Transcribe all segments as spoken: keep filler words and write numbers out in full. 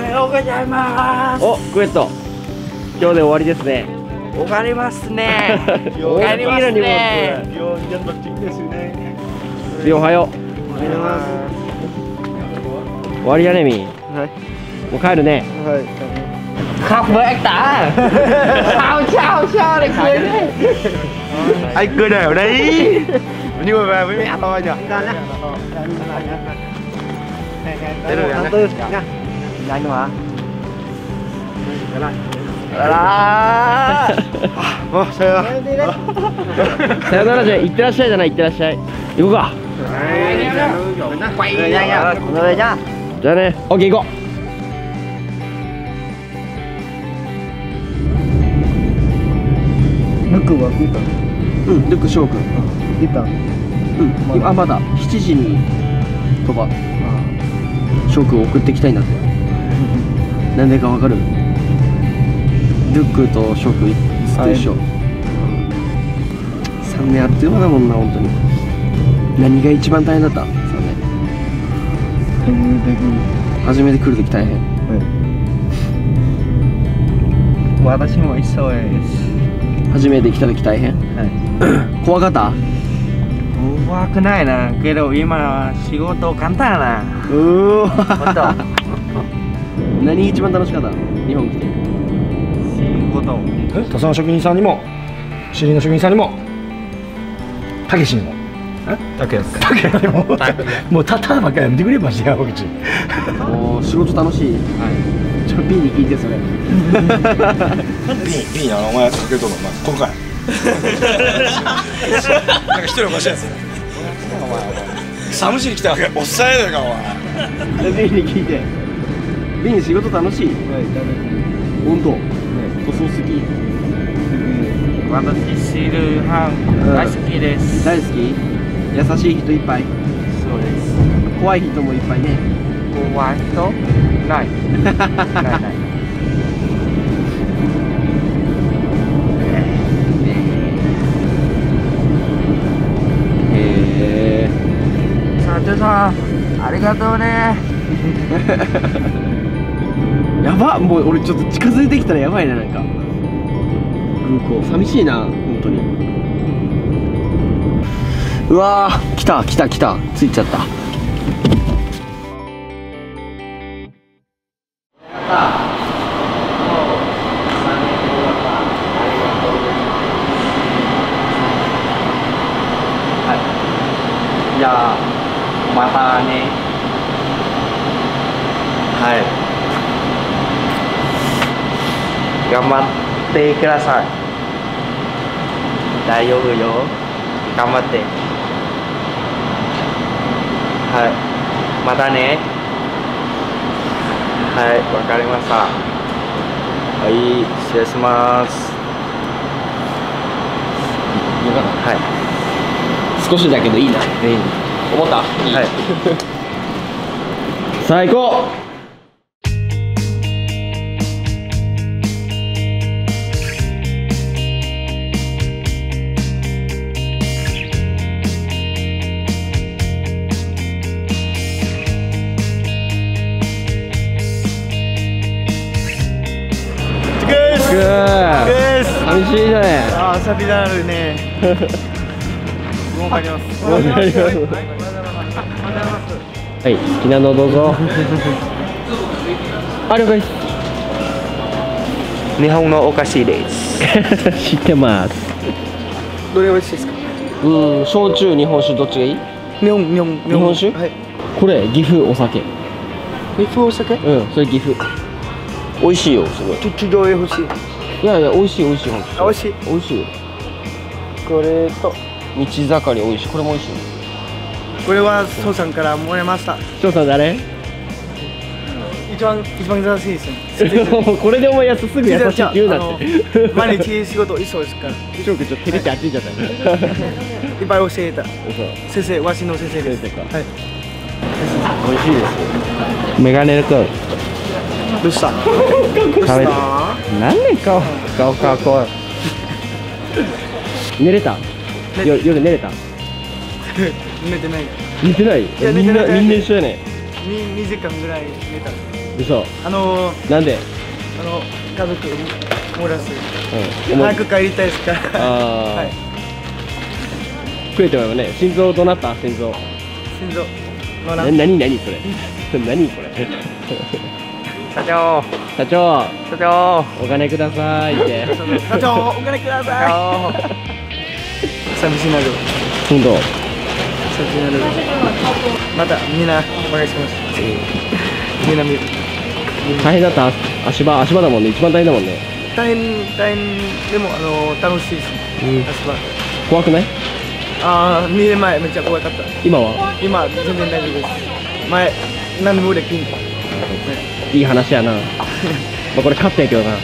おはようございます。 お、クエット。今日で終わりですね。 終わりますね。 終わりますね。ビオおはよう。終わりやねみ。もう帰るね。 Khóc với anh Tả. Sao sao sao lại cười đấy. Anh cười đều đấy. Nhưng mà về với mẹ thôi nhỉ. Tháng tư nha. Nhanh mà. Ồ, sao rồi? さよならじゃいってらっしゃいじゃない、いってらっしゃい。行こうか。 Quay về nha. Về nha. じゃあね。オッケー行こう。 ルクは出た。 うん、ルック翔くん。 出た。 うん、あ、まだしちじに飛ば。翔くん送ってきたいんだって。なんでかわかる？ルックと翔くんずっと一緒。さんねんあっという間だもんな、本当に。何が一番大変だった？さんねん。初めて来るとき大変。 私も一緒です。 初めて来たとき大変。怖かった？ 怖くないな。けど今は仕事簡単やな。 うわ。 本当。 何一番楽しかった？日本来て。 仕事。 土佐の職人さんにも、知りの職人さんにも、たけしにも。たけやす。たけにも。もうたたばっかりやめてくればしや、僕ち。 もう仕事楽しい。はい。ちょっと P に聞いてそれ。 ピンやお前かけとるのお前今回。なんか一人おかしいやつ。寒しに来たわけおっさんやないかお前。 P に聞いて。P 仕事楽しい。本当。塗装好き。 私シールハン大好きです。 大好き？優しい人いっぱい。 そうです。 怖い人もいっぱいね。 怖い人？ない。ないない。 へえ。 社長さん、ありがとうね。 やば、もう俺ちょっと近づいてきたらやばいな、なんか。空港寂しいな、本当に。うわー、来た来た来た、着いちゃった。 じゃあまたね。はい。頑張ってください。大丈夫よ。頑張って。はい。またね。はい、わかりました。はい、失礼します。 よかった。 はい。 少しだけどいいな。 いい。 思った？いい。 はい。 最高。寂しいじゃね。 ああ、寂しなるね。わかります。 わかります。はい、好きなのどうぞ。あ、了解です。 日本のお菓子です。 知ってます。 どれ美味しいですか？ うん、焼酎、日本酒どっちがいい？ 日本、日本、 日本酒？ はい。 これ岐阜お酒。 岐阜お酒？ うん、それ岐阜。美味しいよ、すごい。 ちょ、ちょ、どれ欲しい？ いやいや、美味しい美味しい、本当。 美味しい。 美味しいよ。 これと。 道盛り美味しい。これも美味しい。 これは父さんからもらいました。 翔さん誰？ 一番一番優しいですね。 これでお前やすぐ優しいって言うなって。 毎日仕事忙しいから。 翔くんちょっと照れてあっち行っちゃったね。 いっぱい教えた。先生、わしの先生です。 先生か。 はい。 美味しいです。メガネくん。 どうした？ 食べた。何年顔顔顔怖い。寝れた？よ夜寝れた？ 寝てない。 寝てない？ やみんな寝てないみんな一緒やね。 ににじかんぐらい寝た。 嘘。 あのなんで？ あの家族漏らす。 うん。 早く帰りたいですから。 ああ、 はい。 食えてもよね。心臓どうなった？心臓。 心臓。乗らな、 ん。 なになにそれ。何これ。 社長社長、 社長お金くださいって。 社長お金ください。寂しいなる。 本当。 寂しいなる。またみんなお願いします。みんな見る。 大変だった。足場、足場だもんね。一番大変だもんね。 大変大変でもあの楽しいです。 うん足場。 怖くない？ ああにねんまえめっちゃ怖かった。 今は？ 今全然大丈夫です。前何でもできん。 いい話やな。まあこれ勝ったんやけどな。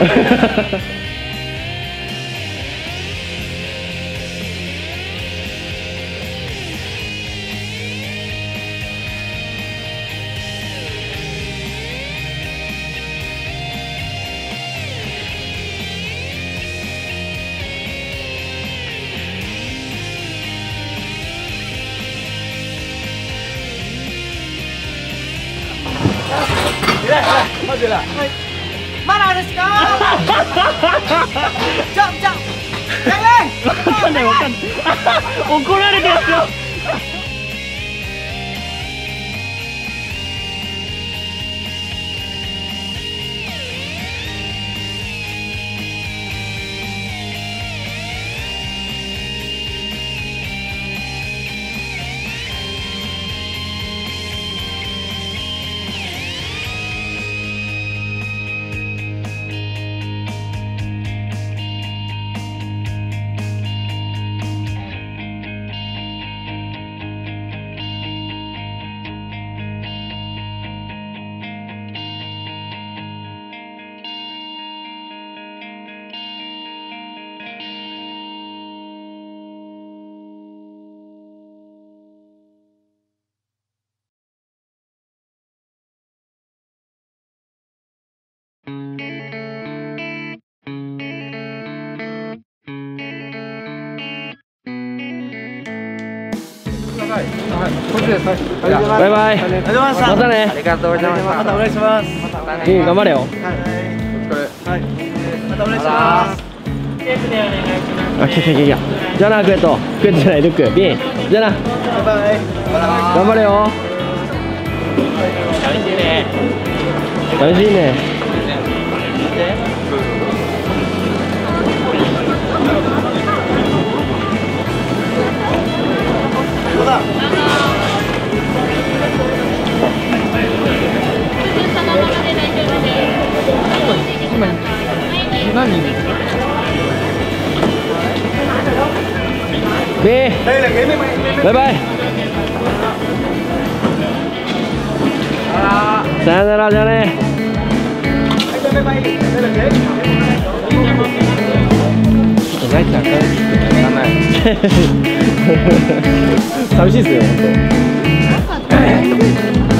まだですか？じゃじゃ。 わかんないわかんない。怒られてるよ。バイバイ。 ありがとうございました。 またね。 ありがとうございました。 またお願いします。 うん、頑張れよ。 はい。はい。またお願いします。 あ、来た来た来た。じゃあな、クエット。クエットじゃない、ルック。ビン。じゃあな。 バイバイ。 頑張れよ。 楽しいね。 楽しいね。ビン。バイバイ。さよなら、じゃあね。泣いてあかん。寂しいっすよ、本当。